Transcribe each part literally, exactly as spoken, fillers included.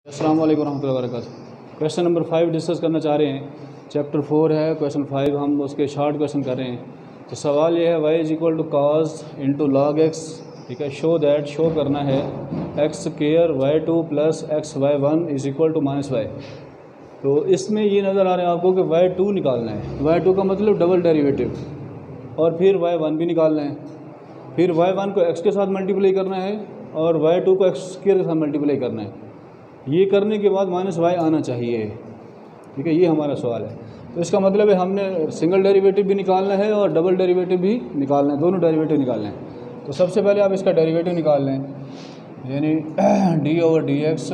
अस्सलाम वालेकुम रहमतुल्लाहि व बरकातुहू। क्वेश्चन नंबर फाइव डिस्कस करना चाह रहे हैं। चैप्टर फोर है, क्वेश्चन फाइव हम उसके शॉर्ट क्वेश्चन कर रहे हैं। तो सवाल ये है Y is equal to cos into log X, ठीक है। शो दैट, शो करना है X square Y two plus X Y one is equal to minus Y. तो इसमें ये नज़र आ रहा है आपको कि वाई टू निकालना है। वाई टू का मतलब डबल डेरिवेटिव, और फिर वाई वन भी निकालना है। फिर वाई वन को एक्स के साथ मल्टीप्लाई करना है और वाई टू को एक्स स्क्वायर के साथ मल्टीप्लाई करना है। ये करने के बाद माइनस वाई आना चाहिए, ठीक है। ये हमारा सवाल है। तो इसका मतलब है हमने सिंगल डेरिवेटिव भी निकालना है और डबल डेरिवेटिव भी निकालना है, दोनों डेरिवेटिव निकालना है। तो सबसे पहले आप इसका डेरिवेटिव निकाल लें, यानी D over D X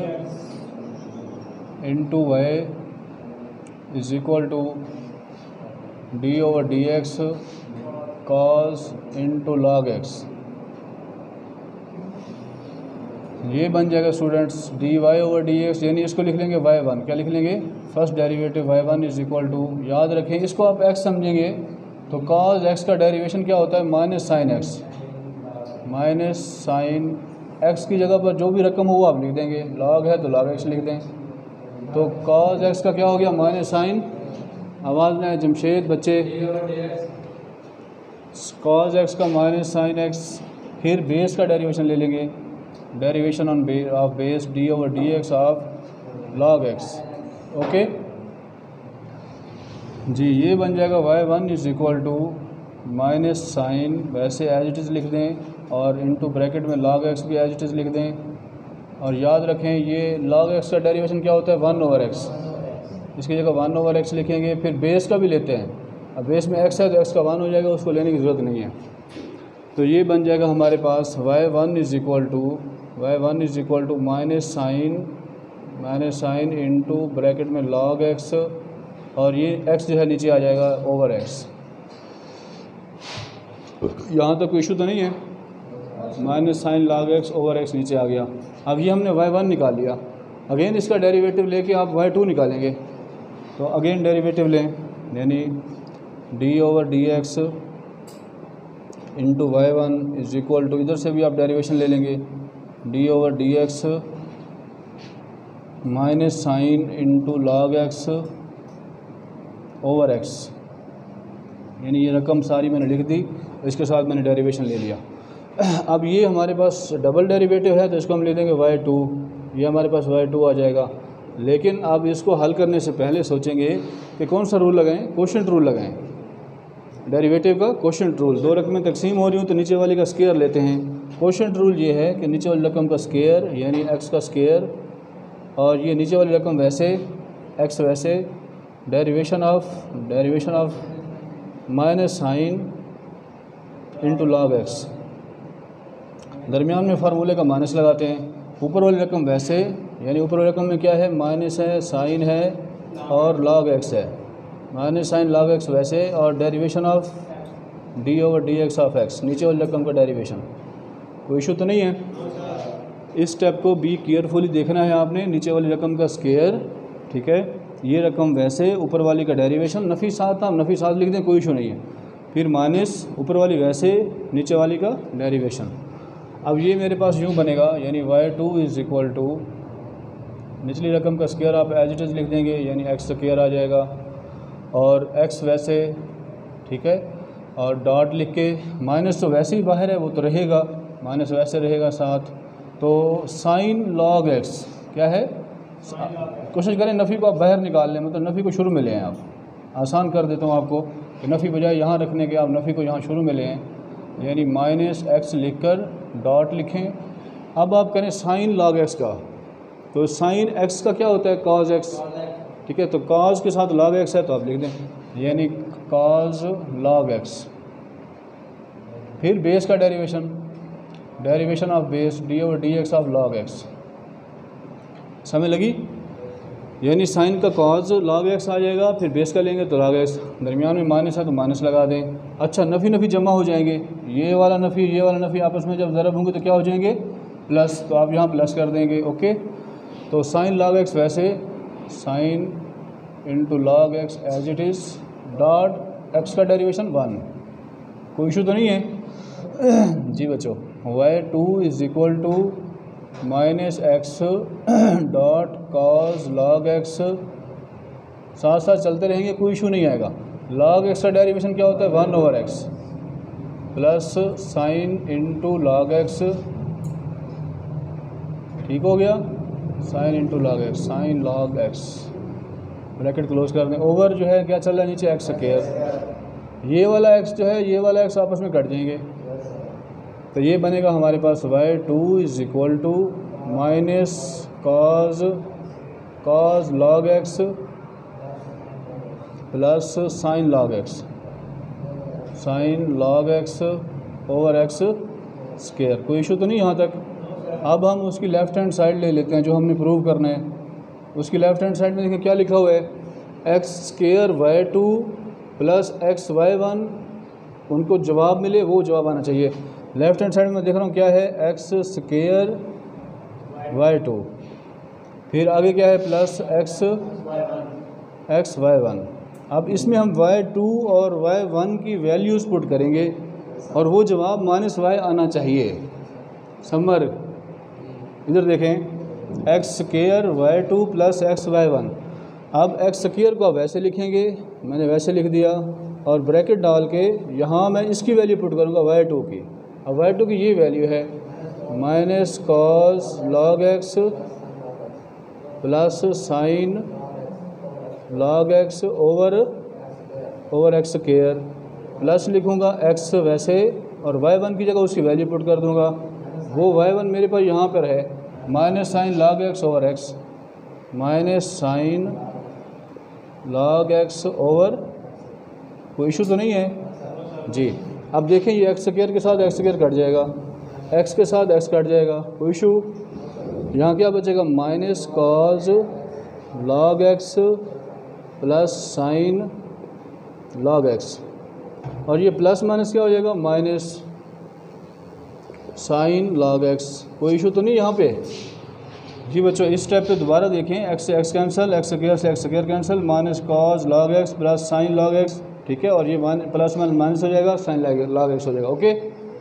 into Y is equal to D over D X cos into log X. ये बन जाएगा students D Y over D X, यानी इसको लिख लेंगे वाई वन। क्या लिख लेंगे? First derivative Y one is equal to, याद रखें इसको आप एक्स समझेंगे तो कॉज एक्स का डेरिवेशन क्या होता है? Minus sine X. Minus sine X की जगह पर जो भी रकम हो वो आप लिख देंगे, लॉग है तो लॉग एक्स लिख दें। तो कॉज एक्स का क्या हो गया? माइनस साइन, आवाज़ में जमशेद बच्चे, कॉज एक्स का माइनस साइन एक्स। फिर बेस का डेरिवेशन ले लेंगे, derivation on bay of base D over D X of log X. Okay जी, ये बन जाएगा Y one is equal to minus sine, वैसे एज इट इज़ लिख दें, और इनटू ब्रैकेट में लॉग एक्स भी एज इट इज़ लिख दें। और याद रखें ये लॉग एक्स का डेरिवेशन क्या होता है? One over X. इसकी जगह वन ओवर एक्स लिखेंगे। फिर बेस का भी लेते हैं, अब बेस में एक्स है तो एक्स का वन हो जाएगा, उसको लेने की ज़रूरत नहीं है। तो ये बन जाएगा हमारे पास Y one is equal to Y one is equal to minus sine minus sine into bracket में लॉग एक्स, और ये एक्स जो है नीचे आ जाएगा ओवर एक्स। यहाँ तक कोई इशू तो नहीं है? Minus sine log X over X नीचे आ गया। अब ये हमने वाई वन निकाल लिया। अगेन इसका डेरिवेटिव लेके आप वाई टू निकालेंगे। तो अगेन डेरिवेटिव लें, यानी D over D X into Y one is equal to, इधर से भी आप डेरिवेशन ले लेंगे, D over D X minus sine into log X over X. यानी ये रकम सारी मैंने लिख दी, इसके साथ मैंने डेरिवेशन ले लिया। अब ये हमारे पास डबल डेरिवेटिव है तो इसको हम ले देंगे वाई टू, ये हमारे पास वाई टू आ जाएगा। लेकिन अब इसको हल करने से पहले सोचेंगे कि कौन सा रूल लगाएं? कोशेंट रूल लगाएं, डेरिवेटिव का कोशेंट रूल। दो रकमें तकसीम हो रही हूँ तो नीचे वाली का स्क्वायर लेते हैं। कोशेंट रूल ये है कि नीचे वाली रकम का स्क्वायर यानी एक्स का स्क्वायर, और ये नीचे वाली रकम वैसे एक्स वैसे, derivation of derivation of minus sine into log X. दरमियान में फार्मूले का माइनस लगाते हैं। ऊपर वाली रकम वैसे, यानी ऊपर वाली रकम में क्या है? माइनस है, साइन है और लॉग एक्स है। माइनस साइन लॉग एक्स वैसे, और derivation of D over D X of X, नीचे वाली रकम का डेरिवेशन। कोई इशू तो नहीं है? इस स्टेप को बी केयरफुली देखना है आपने। नीचे वाली रकम का स्क्वायर, ठीक है, ये रकम वैसे, ऊपर वाली का डेरिवेशन। नफ़ी साथ आप नफ़ी साथ लिख दें, कोई इशू नहीं है। फिर माइनस, ऊपर वाली वैसे, नीचे वाली का डेरिवेशन। अब ये मेरे पास यूँ बनेगा, यानी Y two is equal to निचली रकम का स्क्वायर आप एज इट इज़ लिख देंगे, यानी एक्स स्क्वायर आ जाएगा, और एक्स वैसे, ठीक है, और डॉट लिख के, माइनस तो वैसे ही बाहर है वो तो रहेगा, माइनस वैसे रहेगा साथ। तो साइन लॉग एक्स क्या है? कोशिश करें नफ़ी को आप बाहर निकाल लें, मतलब नफ़ी को शुरू में ले आएँ। आप आसान कर देता हूँ आपको कि नफ़ी बजाय यहाँ रखने के आप नफ़ी को यहाँ शुरू में ले आएँ, यानी माइनस एक्स लिख कर डॉट लिखें। अब आप करें साइन लॉग एक्स का, तो साइन एक्स का क्या होता है? कॉज एक्स, ठीक है। तो कॉज के साथ लॉग एक्स है तो आप लिख दें, यानी कॉज लॉग एक्स। फिर बेस का derivation, derivation of base D over D X of log X. समझ लगी? यानी साइन का कॉज लॉग एक्स आ जाएगा, फिर बेस का लेंगे तो लॉग एक्स, दरमियान में माइनस है तो माइनस लगा दें। अच्छा, नफ़ी नफ़ी जमा हो जाएंगे, ये वाला नफ़ी ये वाला नफ़ी आपस में जब ज़रब होंगे तो क्या हो जाएंगे? प्लस। तो आप यहाँ प्लस कर देंगे। ओके, तो साइन लॉग एक्स वैसे, sine into log X as it is, dot X का डेरिवेशन वन। कोई इशू तो नहीं है? जी बच्चों, Y two is equal to minus X dot cos log X, साथ साथ चलते रहेंगे, कोई इशू नहीं आएगा। लॉग एक्स का डेरिवेशन क्या होता है, one over X plus sine into log X, ठीक हो गया, sine into log X, sine log X, bracket close कर दें। ओवर जो है क्या चल रहा है नीचे, एक्स स्क्वायर, ये वाला एक्स जो है ये वाला एक्स आपस में कट जाएंगे, तो ये बनेगा हमारे पास Y two is equal to minus cos cos log X plus sine log X, sine log X over X square. कोई इशू तो नहीं यहाँ तक। अब हम उसकी लेफ़्ट हैंड साइड ले लेते हैं जो हमने प्रूव करना है। उसकी लेफ़्ट हैंड साइड में देखिए क्या लिखा हुआ है, X square Y two plus X Y one, उनको जवाब मिले वो जवाब आना चाहिए। लेफ़्ट हैंड साइड में देख रहा हूँ क्या है, एक्स स्क्वायर वाई टू, फिर आगे क्या है plus X X Y one. अब इसमें हम वाई टू और वाई वन की वैल्यूज़ पुट करेंगे और वो जवाब माइनस वाई आना चाहिए। समर इधर देखें, X square Y two plus X Y one. अब एक्स स्क्वायर को आप वैसे लिखेंगे, मैंने वैसे लिख दिया, और ब्रैकेट डाल के यहाँ मैं इसकी वैल्यू पुट करूँगा वाई टू की। अब वाई टू की ये वैल्यू है minus cos log X plus sine log X over over X square, plus लिखूँगा एक्स वैसे और वाई वन की जगह उसकी वैल्यू पुट कर दूँगा। वो वाई वन मेरे पास यहाँ पर है minus sine log X over X, minus sine log X over, कोई इशू तो नहीं है जी। अब देखें ये एक्स स्क्वायर के साथ एक्स स्क्वायर कट जाएगा, एक्स के साथ एक्स कट जाएगा, कोई इशू। यहाँ क्या बचेगा, minus cos log X plus sine log X, और ये प्लस माइनस क्या हो जाएगा, माइनस साइन लॉग एक्स। कोई इशू तो नहीं यहाँ पे जी बच्चों। इस स्टेप पे दोबारा देखें, एक्स से एक्स कैंसिल, एक्स स्क्वायर से X square cancel, minus cos log X plus sine log X, ठीक है, और ये प्लस माइनस माइनस हो जाएगा, साइन लॉग एक्स हो जाएगा। ओके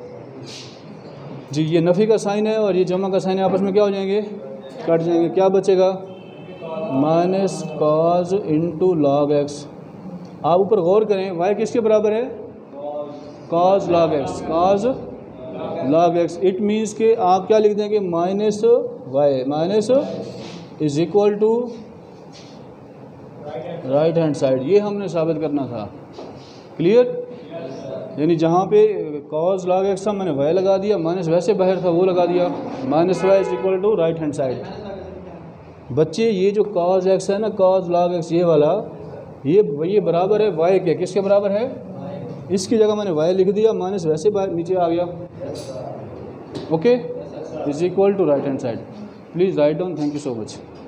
जी, ये नफ़ी का साइन है और ये जमा का साइन है, आपस में क्या हो जाएंगे, कट जाएंगे। क्या बचेगा, minus cos into log X. आप ऊपर गौर करें, वाई किसके बराबर है, cos log X, cos log X. It means कि आप क्या लिख देंगे, minus Y minus is equal to right hand side. ये हमने साबित करना था, क्लियर। यानी जहाँ पे कॉज लॉग एक्स था मैंने वाई लगा दिया, माइनस वैसे बाहर था वो लगा दिया, minus Y is equal to right hand side. बच्चे ये जो कॉज एक्स है ना, कॉज लॉग एक्स ये वाला, ये ये बराबर है वाई के, किसके बराबर है, इसकी जगह मैंने वाई लिख दिया, माइनस वैसे बाहर नीचे आ गया। Okay, is equal to right hand side. Please right down. Thank you so much.